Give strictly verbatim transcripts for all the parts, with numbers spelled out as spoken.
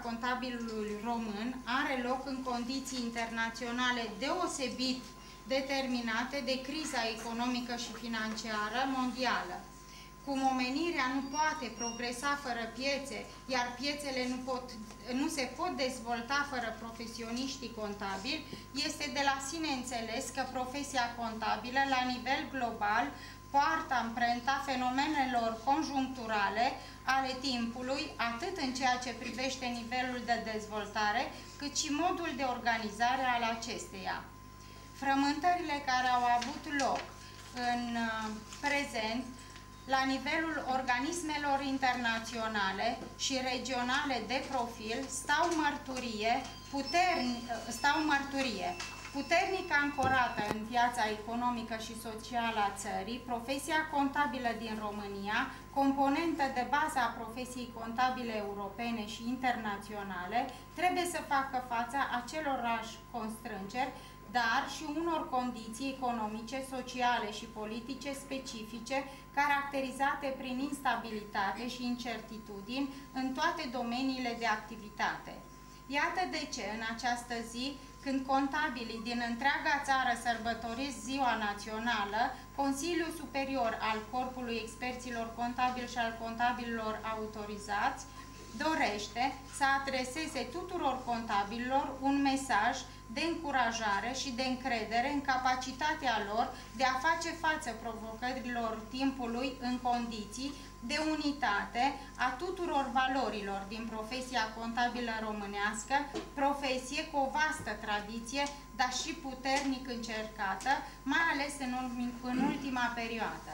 contabilului român are loc în condiții internaționale deosebit determinate de criza economică și financiară mondială. Cum omenirea nu poate progresa fără piețe, iar piețele nu, pot, nu se pot dezvolta fără profesioniștii contabili, este de la sine înțeles că profesia contabilă, la nivel global, poartă amprenta fenomenelor conjuncturale ale timpului, atât în ceea ce privește nivelul de dezvoltare, cât și modul de organizare al acesteia. Frământările care au avut loc în prezent la nivelul organismelor internaționale și regionale de profil stau mărturie, puterni, stau mărturie. Puternic ancorată în viața economică și socială a țării, profesia contabilă din România, componentă de bază a profesiei contabile europene și internaționale, trebuie să facă față acelorași constrângeri, dar și unor condiții economice, sociale și politice specifice, caracterizate prin instabilitate și incertitudini în toate domeniile de activitate. Iată de ce, în această zi, când contabilii din întreaga țară sărbătoresc Ziua Națională, Consiliul Superior al Corpului Experților Contabili și al Contabililor Autorizați dorește să adreseze tuturor contabililor un mesaj de încurajare și de încredere în capacitatea lor de a face față provocărilor timpului în condiții de unitate a tuturor valorilor din profesia contabilă românească, profesie cu o vastă tradiție, dar și puternic încercată, mai ales în, în ultima perioadă.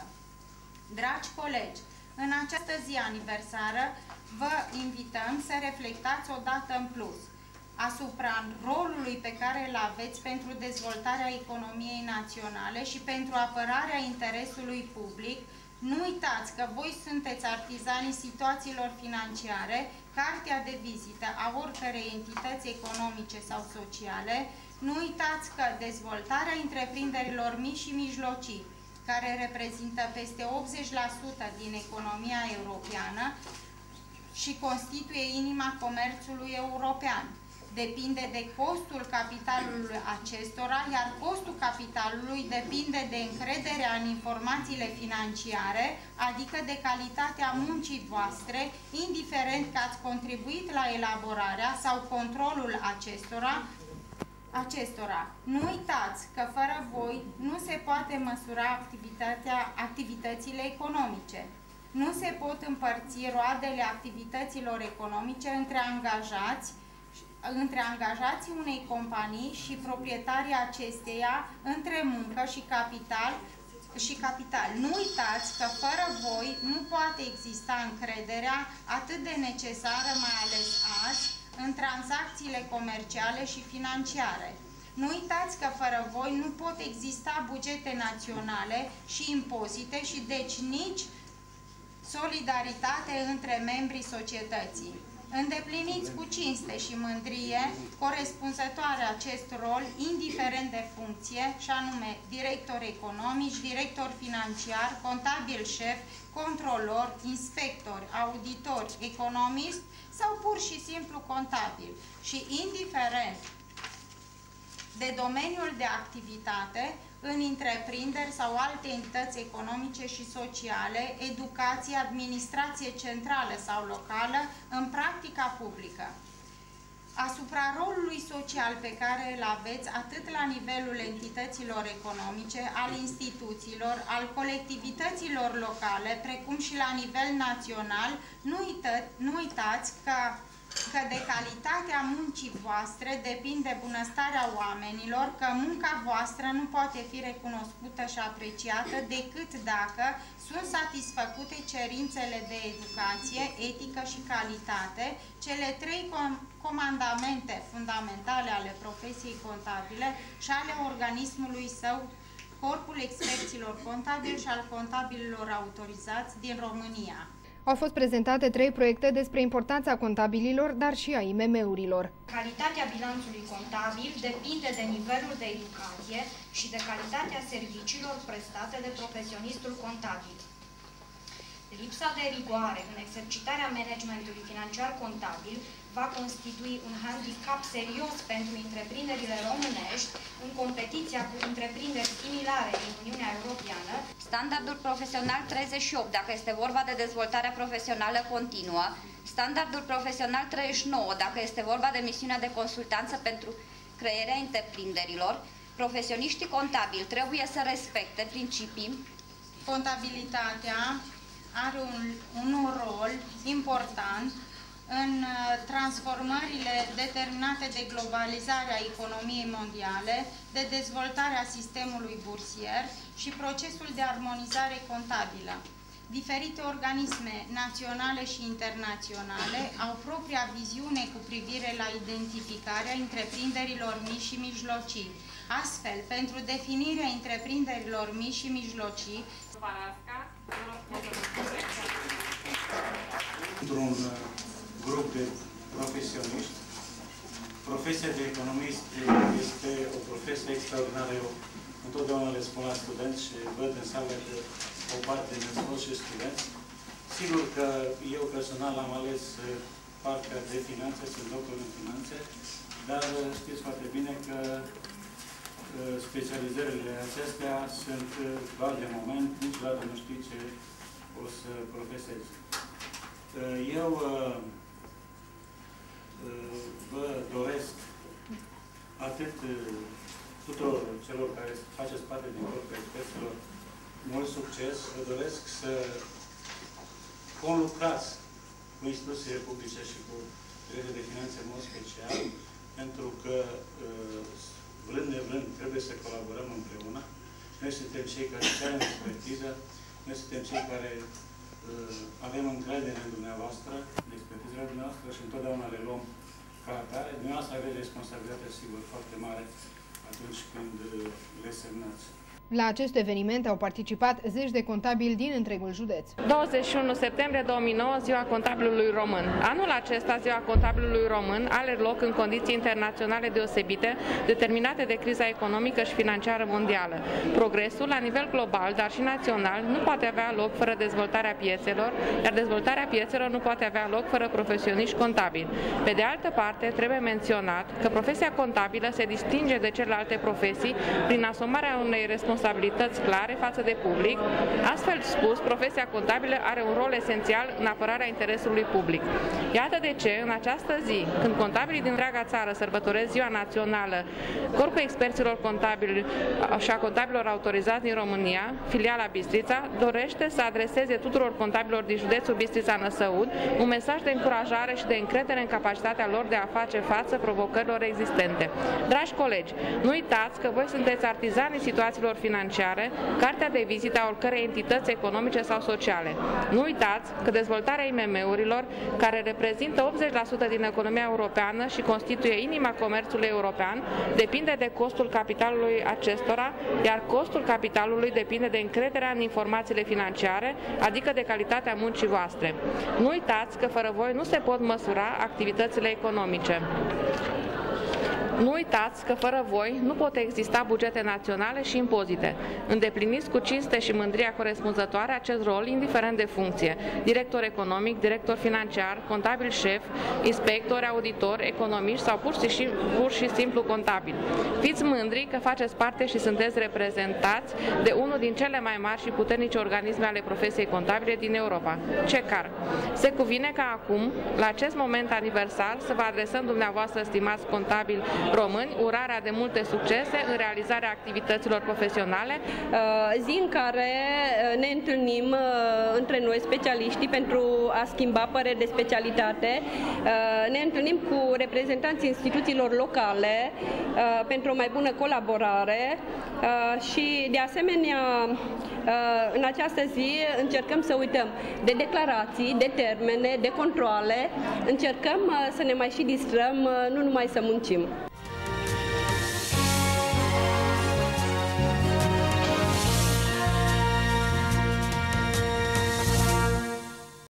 Dragi colegi, în această zi aniversară vă invităm să reflectați o dată în plus asupra rolului pe care îl aveți pentru dezvoltarea economiei naționale și pentru apărarea interesului public. Nu uitați că voi sunteți artizanii situațiilor financiare, cartea de vizită a oricărei entități economice sau sociale. Nu uitați că dezvoltarea întreprinderilor mici și mijlocii, care reprezintă peste optzeci la sută din economia europeană și constituie inima comerțului european, depinde de costul capitalului acestora, iar costul capitalului depinde de încrederea în informațiile financiare, adică de calitatea muncii voastre, indiferent că ați contribuit la elaborarea sau controlul acestora, acestora. Nu uitați că fără voi nu se poate măsura activitatea, activitățile economice. Nu se pot împărți roadele activităților economice între angajați, între angajații unei companii și proprietarii acesteia, între muncă și capital, și capital. Nu uitați că fără voi nu poate exista încrederea atât de necesară, mai ales azi, în tranzacțiile comerciale și financiare. Nu uitați că fără voi nu pot exista bugete naționale și impozite și deci nici solidaritate între membrii societății. Îndepliniți cu cinste și mândrie corespunzătoare acest rol, indiferent de funcție, și anume director economic, director financiar, contabil șef, controlor, inspector, auditor, economist sau pur și simplu contabil. Și indiferent de domeniul de activitate, în întreprinderi sau alte entități economice și sociale, educație, administrație centrală sau locală, în practica publică. Asupra rolului social pe care îl aveți atât la nivelul entităților economice, al instituțiilor, al colectivităților locale, precum și la nivel național, nu, uită, nu uitați că că de calitatea muncii voastre depinde bunăstarea oamenilor, că munca voastră nu poate fi recunoscută și apreciată decât dacă sunt satisfăcute cerințele de educație, etică și calitate, cele trei com comandamente fundamentale ale profesiei contabile și ale organismului său, Corpul Experților Contabili și al Contabililor Autorizați din România. Au fost prezentate trei proiecte despre importanța contabililor, dar și a I M M-urilor. Calitatea bilanțului contabil depinde de nivelul de educație și de calitatea serviciilor prestate de profesionistul contabil. Lipsa de rigoare în exercitarea managementului financiar contabil va constitui un handicap serios pentru întreprinderile românești în competiția cu întreprinderi similare din Uniunea Europeană. Standardul profesional treizeci și opt, dacă este vorba de dezvoltare profesională continuă. Standardul profesional treizeci și nouă, dacă este vorba de misiunea de consultanță pentru crearea întreprinderilor. Profesioniștii contabili trebuie să respecte principii. Contabilitatea are un, un rol important în transformările determinate de globalizarea economiei mondiale, de dezvoltarea sistemului bursier și procesul de armonizare contabilă. Diferite organisme naționale și internaționale au propria viziune cu privire la identificarea întreprinderilor mici și mijlocii. Astfel, pentru definirea întreprinderilor mici și mijlocii, într-un grup de profesioniști, profesia de economist este o profesie extraordinară. Eu întotdeauna le spun la studenți și văd în sală că o parte din toți și studenți. Sigur că eu personal am ales partea de finanțe, sunt doctor în finanțe, dar știți foarte bine că specializările acestea sunt doar de moment, niciodată nu știi ce o să profesezi. Eu vă doresc atât tuturor celor care faceți parte din grupul experților mult succes. Vă doresc să conlucrați cu instituțiile publice și cu Direcția de Finanțe în mod special, pentru că vrând nevrând trebuie să colaborăm împreună. Noi suntem cei care cerem expertiză, noi suntem cei care uh, avem încredere în dumneavoastră, în expertizele dumneavoastră și întotdeauna le luăm ca atare. Dumneavoastră aveți responsabilitate, sigur, foarte mare atunci când uh, le semnați. La acest eveniment au participat zeci de contabili din întregul județ. douăzeci și unu septembrie două mii nouă, Ziua Contabilului Român. Anul acesta, Ziua Contabilului Român are loc în condiții internaționale deosebite, determinate de criza economică și financiară mondială. Progresul, la nivel global, dar și național, nu poate avea loc fără dezvoltarea piețelor, iar dezvoltarea piețelor nu poate avea loc fără profesioniști contabili. Pe de altă parte, trebuie menționat că profesia contabilă se distinge de celelalte profesii prin asumarea unei responsabilități responsabilități clare față de public. Astfel spus, profesia contabilă are un rol esențial în apărarea interesului public. Iată de ce, în această zi, când contabilii din întreaga țară sărbătoresc Ziua Națională, Corpul Experților Contabili și a Contabililor Autorizați din România, filiala Bistrița, dorește să adreseze tuturor contabililor din județul Bistrița-Năsăud un mesaj de încurajare și de încredere în capacitatea lor de a face față provocărilor existente. Dragi colegi, nu uitați că voi sunteți artizanii situațiilor financiare, cartea de vizită a oricărei entități economice sau sociale. Nu uitați că dezvoltarea I M M-urilor, care reprezintă optzeci la sută din economia europeană și constituie inima comerțului european, depinde de costul capitalului acestora, iar costul capitalului depinde de încrederea în informațiile financiare, adică de calitatea muncii voastre. Nu uitați că fără voi nu se pot măsura activitățile economice. Nu uitați că fără voi nu pot exista bugete naționale și impozite. Îndepliniți cu cinste și mândria corespunzătoare acest rol, indiferent de funcție. Director economic, director financiar, contabil șef, inspector, auditor, economist sau pur și, pur și simplu contabil. Fiți mândri că faceți parte și sunteți reprezentați de unul din cele mai mari și puternice organisme ale profesiei contabile din Europa, CECAR. Se cuvine ca acum, la acest moment aniversar, să vă adresăm dumneavoastră, stimați contabili români, urarea de multe succese în realizarea activităților profesionale. Zi în care ne întâlnim între noi, specialiștii, pentru a schimba păreri de specialitate. Ne întâlnim cu reprezentanții instituțiilor locale pentru o mai bună colaborare și, de asemenea, în această zi încercăm să uităm de declarații, de termene, de controle, încercăm să ne mai și distrăm, nu numai să muncim.